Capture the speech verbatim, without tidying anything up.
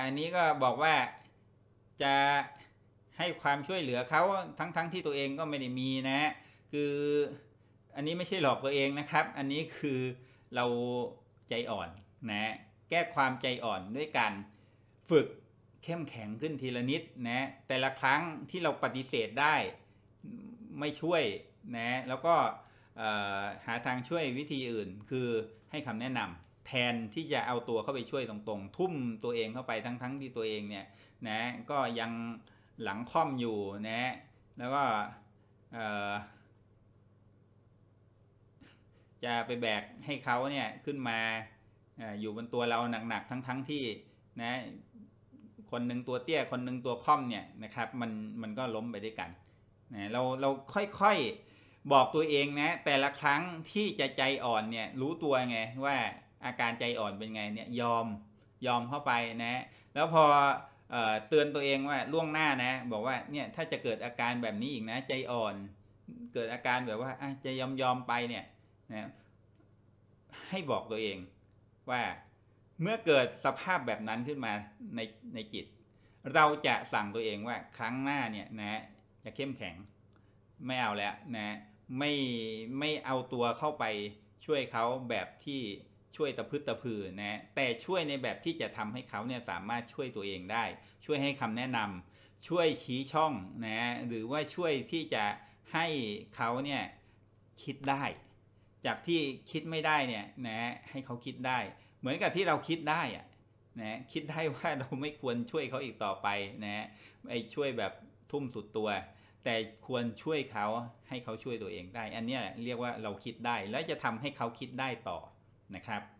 อันนี้ก็บอกว่าจะให้ความช่วยเหลือเขาทั้งๆ ทที่ตัวเองก็ไม่ได้มีนะคืออันนี้ไม่ใช่หลอกตัวเองนะครับอันนี้คือเราใจอ่อนนะแก้ความใจอ่อนด้วยการฝึกเข้มแข็งขึ้นทีละนิดนะแต่ละครั้งที่เราปฏิเสธได้ไม่ช่วยนะแล้วก็หาทางช่วยวิธีอื่นคือให้คำแนะนำแทนที่จะเอาตัวเข้าไปช่วยตรงๆทุ่มตัวเองเข้าไปทั้งๆที่ตัวเองเนี่ยนะก็ยังหลังค่อมอยู่นะแล้วก็จะไปแบกให้เขาเนี่ยขึ้นมาอยู่บนตัวเราหนักๆทั้งๆที่นะคนหนึ่งตัวเตี้ยคนหนึ่งตัวค่อมเนี่ยนะครับมันมันก็ล้มไปด้วยกันนะเราเราค่อยๆบอกตัวเองนะแต่ละครั้งที่จะใจอ่อนเนี่ยรู้ตัวไงว่าอาการใจอ่อนเป็นไงเนี่ยยอมยอมเข้าไปนะแล้วพอเอ่อเตือนตัวเองว่าล่วงหน้านะบอกว่าเนี่ยถ้าจะเกิดอาการแบบนี้อีกนะใจอ่อนเกิดอาการแบบว่าจะยอมยอมไปเนี่ยนะให้บอกตัวเองว่าเมื่อเกิดสภาพแบบนั้นขึ้นมาในในจิตเราจะสั่งตัวเองว่าครั้งหน้าเนี่ยนะจะเข้มแข็งไม่เอาแล้วนะไม่ไม่เอาตัวเข้าไปช่วยเขาแบบที่ช่วยตะพึดตะพือนะแต่ช่วยในแบบที่จะทำให้เขาเนี่ยสามารถช่วยตัวเองได้ช่วยให้คำแนะนำช่วยชี้ช่องนะหรือว่าช่วยที่จะให้เขาเนี่ยคิดได้จากที่คิดไม่ได้เนี่ยนะให้เขาคิดได้เหมือนกับที่เราคิดได้อะนะคิดได้ว่าเราไม่ควรช่วยเขาอีกต่อไปนะไอ้ช่วยแบบทุ่มสุดตัวแต่ควรช่วยเขาให้เขาช่วยตัวเองได้อันนี้เรียกว่าเราคิดได้แล้วจะทำให้เขาคิดได้ต่อนะครับ